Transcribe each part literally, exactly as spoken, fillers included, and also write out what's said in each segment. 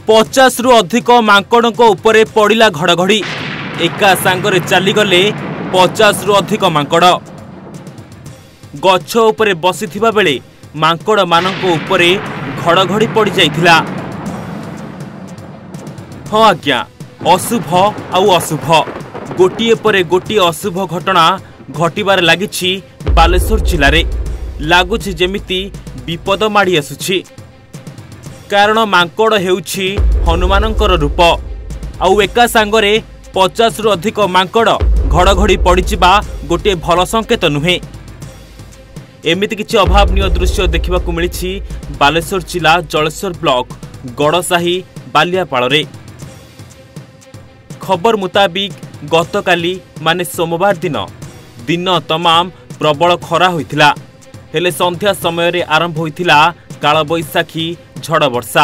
पचास रु अधिक मांकड़ों उपरे पड़ा घड़घड़ी। एका सांगरे चलीगले पचास रु अधिक मांकड़। गछ उपरे बसिथिबा बेले मांकड़ मानक उपरे घड़घड़ी पड़ जाइथिला। हाँ आज्ञा, अशुभ आउ अशुभ गोटिए परे गोटिए अशुभ घटना घटिबार लागिछि बालेश्वर जिले में। लगुछि जेमिति विपद माड़ी आसुछि, कारण मांकड़ हेउछि हनुमानंकर रूप। आउ एका सांगरे पचास रु अधिक मांकड़ घड़घड़ी पड़िचिबा गोटे भल संकेत नुहे। एमिति किछि अभावनीय दृश्य देखा मिली बालेश्वर जिला जलेश्वर ब्लॉक गड़साही बालियापाड़े। खबर मुताबिक गतकाली माने सोमवार दिन दिन तमाम प्रबल खरा होइथिला। हेले संध्या समय रे आरंभ होइथिला कालबैशाखी झड़ वर्षा।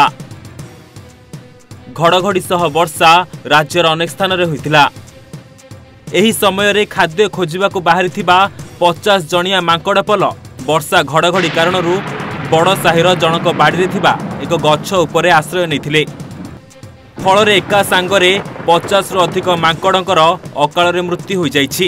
घड़घड़ी सह वर्षा राज्यर अनेक स्थान रे होइथिला। एही समय रे खाद्य खोजिबाकू बाहरिथिबा पचास जणिया मांकड़ पल वर्षा घड़घड़ी कारणरू बड़ साहिर जनक बाड़ी थिबा एक गछ उपरे आश्रय नैथिले। फल एका सांगरे पचास रु अधिक मांकड़ंकर अकाल मृत्यु हो जाइछि।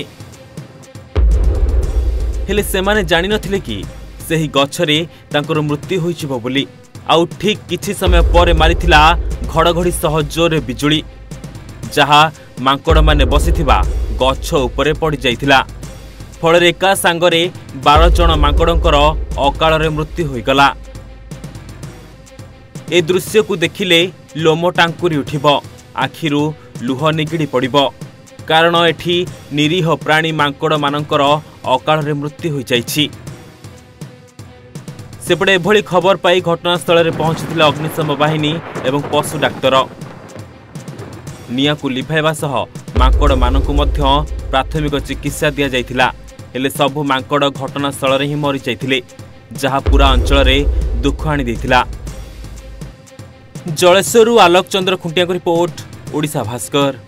हेले सेमाने जानि नथिले कि सेही गछरे तांकर मृत्यु होइछिबो बोली। आउ ठीक किछि समय पर मारिथिला घड़घड़ी सह जोर बिजुली, जहा मांकड़ माने बसिथिबा गछ उपरे पड़ जाइथिला। फल एका सांगरे बारह जन मांकड़ंकर अकाल मृत्यु होइगला। ए दृश्य को देखिले लोम टांकुरी उठिब, आखिरु लुह निगिड़ी पड़िब, कारण एठी निरीह प्राणी मांकड़ मानकर अकाल मृत्यु हो जाइछि। सेपटे एभली खबर पाई घटनास्थल में पहुंची अग्निशम बाहिनी एवं पशु डाक्तर। निया को लिभाइबा सह मांकड़ मानकु मध्य प्राथमिक चिकित्सा दिया जाइथिला। हेले सबु मांकड़ घटनास्थल में ही मरी जाइथिले, जहा पूरा अंचल में दुख आनी देथिला। जलेश्वरु आलोक चंद्र खुंटिया को रिपोर्ट, ओडिशा भास्कर।